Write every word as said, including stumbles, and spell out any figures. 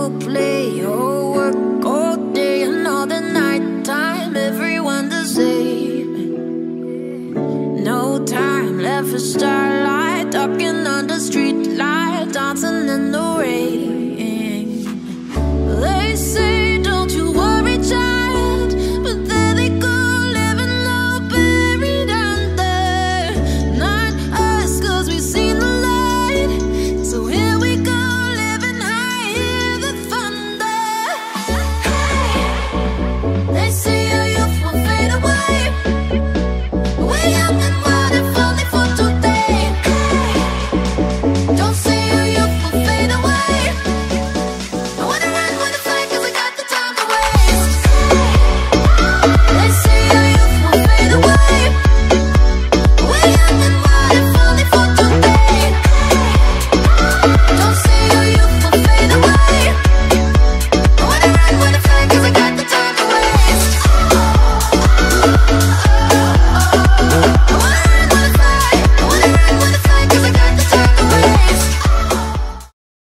or play or work all day and all the night time. Everyone the same. No time left for starlight, talking under street light, dancing in the rain.